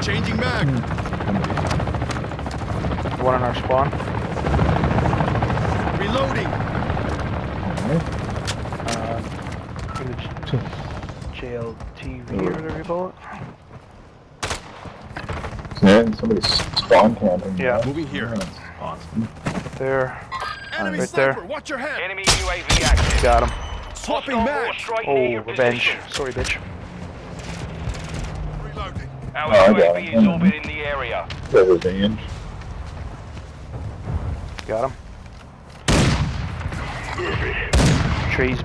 Changing mag. One on our spawn. Reloading. In the JLTV or whatever you call it. Man, somebody's spawn camping. Yeah. Moving here. Awesome. There. Enemy Right sniper, there. watch your head. Enemy UAV active. Got him. Swapping Hostile war mag. strike near Oh, your revenge. position. Sorry, bitch. Reloading. Our Oh, I got UAV it. is orbiting the area. The revenge. Got him. Trees.